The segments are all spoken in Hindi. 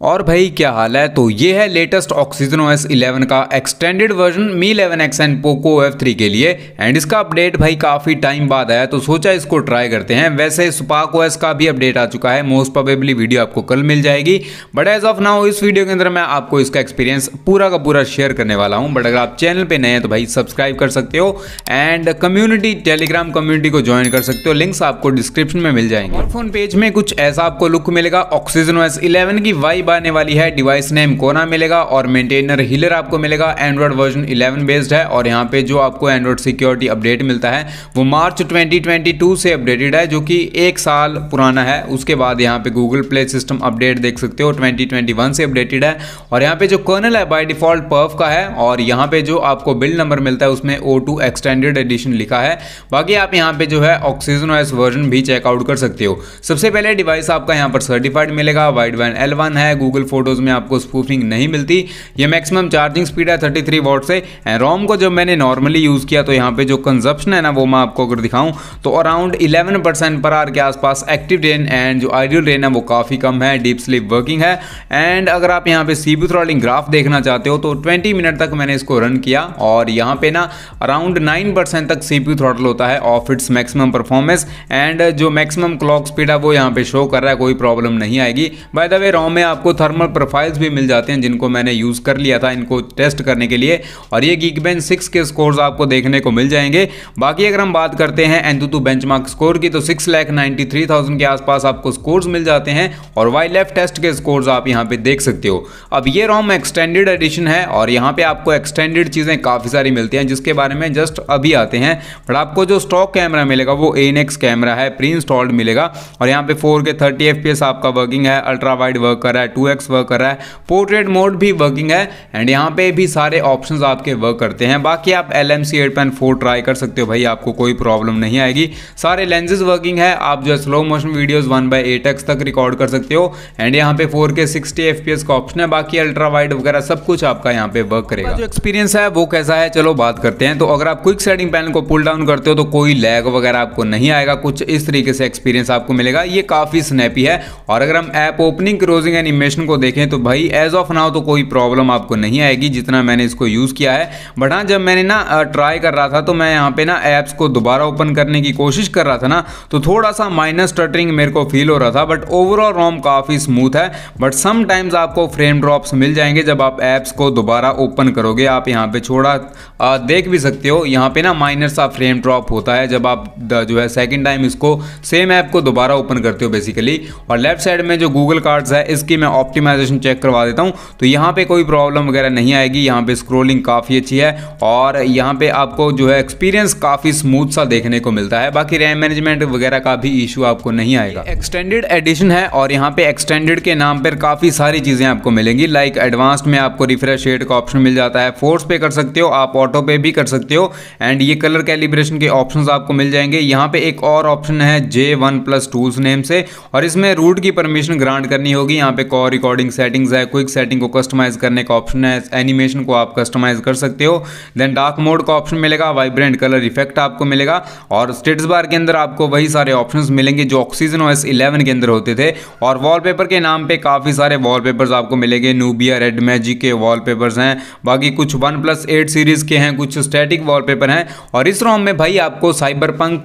और भाई क्या हाल है। तो ये है लेटेस्ट ऑक्सीजन OS 11 का extended version Mi 11X and Poco F3 के लिए। एंड इसका अपडेट भाई काफ़ी टाइम बाद आया तो सोचा इसको ट्राई करते हैं। वैसे Spark OS का भी अपडेट आ चुका है, मोस्ट प्रोबेबली वीडियो आपको कल मिल जाएगी। बट एज ऑफ नाउ इस वीडियो के अंदर मैं आपको इसका एक्सपीरियंस पूरा का पूरा शेयर करने वाला हूँ। बट अगर आप चैनल पर नए हैं तो भाई सब्सक्राइब कर सकते हो एंड कम्युनिटी टेलीग्राम कम्युनिटी को ज्वाइन कर सकते हो। लिंक्स आपको डिस्क्रिप्शन में मिल जाएंगे। स्मार्टफोन पेज में कुछ ऐसा आपको लुक मिलेगा। ऑक्सीजन OS 11 की वाइब आने वाली है। डिवाइस नेम कोना मिलेगा और मेंटेनर हीलर आपको मिलेगा। एंड्रॉइड वर्जन 11 बेस्ड है और यहाँ पे जो आपको एंड्रॉइड सिक्योरिटी अपडेट मिलता है वो मार्च 2022 से अपडेटेड है, जो कि 1 साल पुराना है। उसके बाद यहाँ पे गूगल प्ले सिस्टम अपडेट देख सकते हो 2021 से अपडेटेड है। और यहाँ पे जो कर्नल है बाय डिफॉल्ट पर्फ का है और यहाँ पे जो आपको बिल्ड नंबर मिलता है उसमें O2 एक्सटेंडेड एडिशन लिखा है। बाकी आप यहाँ पे जो है ऑक्सीजन OS वर्जन भी चेकआउट कर सकते हो। सबसे पहले डिवाइस आपका यहाँ पर सर्टिफाइड मिलेगा। वाइड बैंड L1 है। गूगल फोटोज में आपको स्पूफिंग नहीं मिलती। ये मैक्सिमम चार्जिंग स्पीड है 33 वॉट से। रोम को जब मैंने नॉर्मली यूज किया तो यहाँ पे जो कंजप्शन है ना वो मैं आपको अगर दिखाऊं तो अराउंड 11% पर आवर के आसपास एक्टिव रेन एंड जो आइडियल रेन है वो काफी कम है। डीप स्लीप वर्किंग है। एंड अगर आप यहाँ पे CPU थ्रॉटलिंग ग्राफ देखना चाहते हो तो 20 मिनट तक मैंने इसको रन किया और यहाँ पे ना अराउंड 9% तक CPU थ्रॉटल होता है of its maximum performance. And जो मैक्सिमम क्लॉक स्पीड है वो यहाँ पे शो कर रहा है, कोई प्रॉब्लम नहीं आएगी। बाय द वे रोम में आपको थर्मल प्रोफाइल्स भी मिल जाते हैं जिनको मैंने यूज कर लिया था इनको टेस्ट करने के लिए। और ये Geekbench 6 के स्कोर्स आपको देखने को मिल जाएंगे। बाकी अगर हम बात करते हैं Antutu बेंचमार्क स्कोर की तो 6,93,000 के आसपास आपको स्कोर्स मिल जाते हैं और YLF टेस्ट के स्कोर्स आप यहाँ पे देख सकते हो। अब ये रोम एक्सटेंडेड एडिशन है और यहाँ पे आपको एक्सटेंडेड चीजें काफी सारी मिलती हैं जिसके बारे में जस्ट अभी आते हैं। बट आपको जो स्टॉक कैमरा मिलेगा वो ANX कैमरा है, प्री इंस्टॉल्ड मिलेगा। और यहाँ पे 4K 30 FPS आपका वर्किंग है। अल्ट्रा वाइड वर्क कर रहा है, 2x वर्क कर रहा है, पोर्ट्रेट मोड भी वर्किंग है। एंड यहाँ पे भी सारे ऑप्शंस आपके वर्क करते हैं। बाकी आप LMC 8.4 ट्राई कर सकते हो भाई, आपको कोई प्रॉब्लम नहीं आएगी। सारे लेंसेज वर्किंग है। आप जो स्लो मोशन वीडियोस 1/8x तक रिकॉर्ड कर सकते हो। एंड यहाँ पे 4K 60 FPS का ऑप्शन है। बाकी अल्ट्रा वाइड वगैरह सब कुछ आपका यहाँ पे वर्क करेगा। जो एक्सपीरियंस है वो कैसा है चलो बात करते हैं। तो अगर आप क्विक सेटिंग पैनल को पुल डाउन करते हो तो कोई लैग वगैरह आपको नहीं आएगा। कुछ इस तरीके से एक्सपीरियंस आपको मिलेगा। ये काफी स्नैपी है। और अगर हम ऐप ओपनिंग क्लोजिंग एनिमेशन को देखें तो भाई एज ऑफ नाउ तो कोई प्रॉब्लम आपको नहीं आएगी जितना मैंने इसको यूज किया है। बट हाँ, जब मैंने ना ट्राई कर रहा था तो मैं यहाँ पे ना ऐप्स को दोबारा ओपन करने की कोशिश कर रहा था ना तो थोड़ा सा माइनर स्टटरिंग मेरे को फील हो रहा था। बट ओवरऑल रोम काफी स्मूथ है। बट समटाइम्स आपको फ्रेम ड्रॉप्स मिल जाएंगे जब आप ऐप्स को दोबारा ओपन करोगे। आप यहाँ पे छोड़ा देख भी सकते हो, यहाँ पे ना माइनर सा फ्रेम ड्रॉप होता है जब आप जो है सेकेंड टाइम इसको सेम ऐप को दोबारा ओपन करते हो बेसिकली। और लेफ्ट साइड में जो गूगल कार्ड्स है इसकी मैं ऑप्टिमाइजेशन चेक करवा देता हूं तो यहाँ पे कोई प्रॉब्लम वगैरह नहीं आएगी। यहाँ पे स्क्रोलिंग काफ़ी अच्छी है और यहाँ पे आपको जो है एक्सपीरियंस काफ़ी स्मूथ सा देखने को मिलता है। बाकी रैम मैनेजमेंट वगैरह का भी इशू आपको नहीं आएगा। एक्सटेंडेड एडिशन है और यहाँ पे एक्सटेंडेड के नाम पर काफ़ी सारी चीज़ें आपको मिलेंगी। लाइक एडवांस्ड में आपको रिफ्रेश रेट का ऑप्शन मिल जाता है। फोर्स पे कर सकते हो आप, ऑटो पे भी कर सकते हो। एंड ये कलर कैलिब्रेशन के ऑप्शंस आपको मिल जाएंगे। यहाँ पे एक और ऑप्शन है J1+ टूल्स नेम से और इसमें रूट की परमिशन ग्रांट करनी होगी। यहाँ पे कॉल रिकॉर्डिंग सेटिंग्स है, क्विक सेटिंग को कस्टमाइज करने का ऑप्शन है, एनिमेशन को आप कस्टमाइज कर सकते हो। देन डार्क मोड का ऑप्शन मिलेगा, वाइब्रेंट कलर इफेक्ट आपको मिलेगा और स्टेटस बार के अंदर आपको वही सारे ऑप्शंस मिलेंगे जो ऑक्सीजन OS 11 के अंदर होते थे। और वॉलपेपर के नाम पे काफ़ी सारे वॉलपेपर्स आपको मिलेंगे। नूबिया, रेड मैजिक के वॉलपेपर्स हैं। बाकी कुछ 1+ 8 सीरीज के हैं, कुछ स्टैटिक वॉलपेपर हैं। और इस रोम में भाई आपको साइबरपंक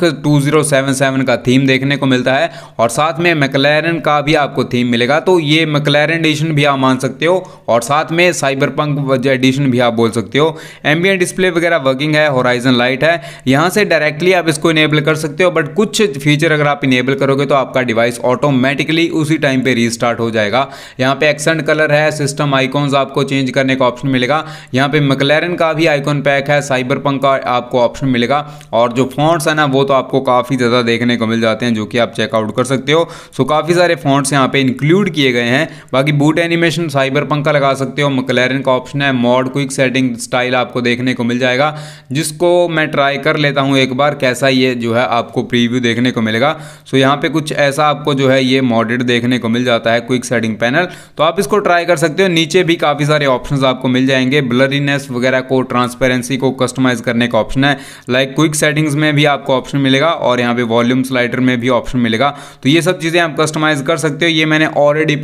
2077 का थीम देखने को मिलता है और साथ में मैकलैरन का भी आपको थीम मिलेगा। तो ये मैकलैरन एडिशन भी आप मान सकते हो और साथ में साइबरपंक एडिशन भी आप बोल सकते हो। एम्बिएंट डिस्प्ले वगैरह वर्किंग है, होराइजन लाइट है। यहाँ से डायरेक्टली आप इसको इनेबल कर सकते हो। बट कुछ फीचर अगर आप इनेबल करोगे तो आपका डिवाइस ऑटोमेटिकली उसी टाइम पे रीस्टार्ट हो जाएगा। यहाँ पे एक्सेंट कलर है, सिस्टम आइकॉन्स आपको चेंज करने का ऑप्शन मिलेगा। यहाँ पे मैकलैरन का भी आइकॉन पैक है, साइबरपंक का आपको ऑप्शन मिलेगा। और जो फॉन्ट्स है ना वो तो आपको काफ़ी ज़्यादा देखने को मिल जाते हैं जो कि आप चेकआउट कर सकते हो। सो काफ़ी सारे फॉन्ट्स यहाँ पे इंक्लूड किए गए हैं। बाकी बूट एनिमेशन साइबरपंक का लगा सकते हो, मैकलैरन का ऑप्शन है, मॉड क्विक सेटिंग स्टाइल आपको देखने को मिल जाएगा जिसको मैं ट्राई कर लेता हूँ एक बार कैसा ये जो है आपको प्रीव्यू देखने को मिलेगा। सो यहाँ पे कुछ ऐसा आपको जो है ये मॉडेड देखने को मिल जाता है क्विक सेटिंग पैनल, तो आप इसको ट्राई कर सकते हो। नीचे भी काफ़ी सारे ऑप्शंस आपको मिल जाएंगे। ब्लरीनेस वगैरह को, ट्रांसपेरेंसी को कस्टमाइज करने का ऑप्शन है। लाइक क्विक सेटिंग्स में भी आपको ऑप्शन मिलेगा और यहाँ पे वॉल्यूम स्लाइडर में भी ऑप्शन मिलेगा। तो ये सब चीज़ें आप कस्टमाइज कर सकते हो। ये मैंने ऑलरेडी प्रीवियस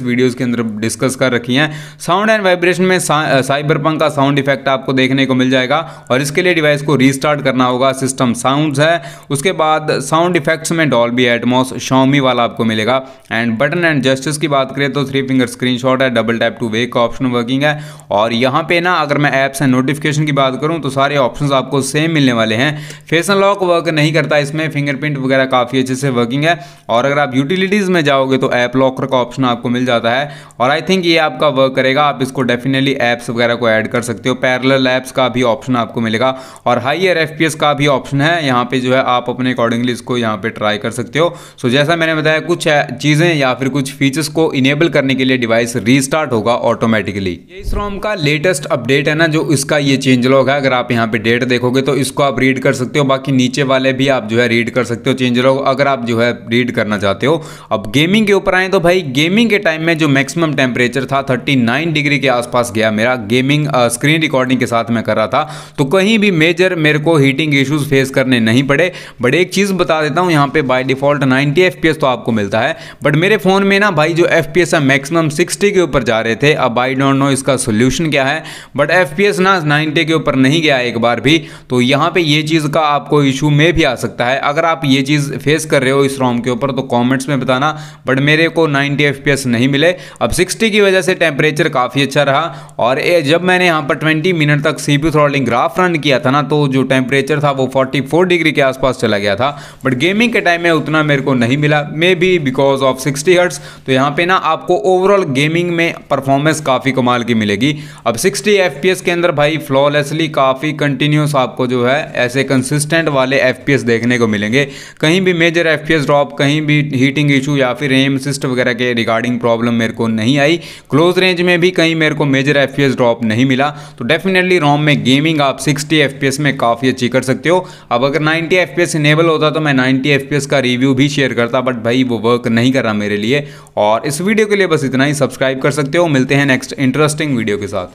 वीडियोस के अंदर डिस्कस कर रखी हैं। साउंड एंड वाइब्रेशन में साइबरपंक का साउंड इफेक्ट आपको देखने को मिल जाएगा और इसके लिए डिवाइस को रीस्टार्ट करना होगा। सिस्टम साउंड्स है, उसके बाद साउंड इफेक्ट्स में डॉल्बी एटमॉस Xiaomi वाला आपको मिलेगा। एंड बटन एंड जेस्चर्स की बात करें तो 3 फिंगर स्क्रीनशॉट है, डबल टैप टू वेक का ऑप्शन वर्किंग है। और यहाँ पे ना अगर मैं ऐप्स एंड नोटिफिकेशन की बात करूँ तो सारे ऑप्शंस आपको सेम मिलने वाले हैं। फेस अनलॉक वर्क नहीं करता इसमें, फिंगरप्रिंट वगैरह काफ़ी अच्छे से वर्किंग है। और अगर आप यूटिलिटीज़ में जाओगे तो ऐप लॉकर का ऑप्शन आपको मिल जाता है और आई थिंक ये आपका वर्क करेगा। आप इसको डेफिनेटली ऐप्स वगैरह को ऐड कर सकते हो। पैरेलल ऐप्स का भी ऑप्शन आपको मिलेगा और हायर FPS का भी ऑप्शन है। यहाँ पे जो है आप अपने अकॉर्डिंगली इसको यहाँ पे ट्राई कर सकते हो। सो जैसा मैंने बताया, कुछ चीज़ें या फिर कुछ फीचर्स को इनेबल करने के लिए डिवाइस रीस्टार्ट होगा ऑटोमेटिकली। ये इस ROM का लेटेस्ट अपडेट है ना, जो इसका ये चेंज लॉग है। अगर आप यहाँ पे डेट देखोगे तो इसको आप रीड कर सकते हो, बाकी नीचे वाले भी आप जो है रीड कर सकते हो चेंज लॉग, अगर आप जो है रीड करना चाहते हो। अब गेमिंग के ऊपर आए तो भाई गेमिंग के टाइम में जो मैक्सिमम टेम्परेचर था 39 डिग्री के आसपास गया मेरा। गेमिंग स्क्रीन रिकॉर्डिंग के साथ मैं कर रहा था तो कहीं भी मेजर मेरे को हीटिंग इश्यूज फेस करने नहीं पड़े। बट एक चीज़ बता देता हूँ, यहाँ पे बाय डिफॉल्ट 90 FPS तो आपको मिलता है, बट मेरे फ़ोन में ना भाई जो FPS है मैक्सिमम 60 के ऊपर जा रहे थे। अब आई डोंट नो इसका सोल्यूशन क्या है, बट FPS ना 90 के ऊपर नहीं गया एक बार भी। तो यहाँ पे ये चीज़ का आपको इशू में भी आ सकता है। अगर आप ये चीज़ फेस कर रहे हो इस ROM के ऊपर तो कमेंट्स में बताना, बट मेरे को 90 FPS नहीं मिले। अब 60 की वजह से टेम्परेचर काफ़ी अच्छा रहा और जब मैंने यहाँ पर 20 मिनट तक CPU थ्रॉटलिंग ग्राफ रन किया था ना, तो जो टेम्परेचर था वो 44 डिग्री के आसपास चला गया था। बट गेमिंग के टाइम में उतना मेरे को नहीं मिला, maybe because of 60 hertz. तो यहाँ पे ना आपको ओवरऑल गेमिंग में परफॉर्मेंस काफ़ी कमाल की मिलेगी। अब 60 FPS के अंदर भाई फ्लॉलेसली काफ़ी कंटिन्यूस आपको जो है ऐसे कंसिस्टेंट वाले FPS देखने को मिलेंगे। कहीं भी मेजर FPS ड्रॉप, कहीं भी हीटिंग इशू या फिर एम असिस्ट वगैरह के रिगार्डिंग प्रॉब्लम मेरे को नहीं आई। क्लोज रेंज में भी कहीं मेरे को मेजर FPS ड्रॉप नहीं मिला। तो डेफिनेटली ROM में गेमिंग आप 60 FPS में काफ़ी अच्छी कर सकते हो। अब अगर 90 FPS इनेबल होता तो मैं 90 FPS का रिव्यू भी शेयर करता, बट भाई वो वर्क नहीं कर रहा मेरे लिए। और इस वीडियो के लिए बस इतना ही। सब्सक्राइब कर सकते हो। मिलते हैं नेक्स्ट इंटरेस्टिंग वीडियो के साथ।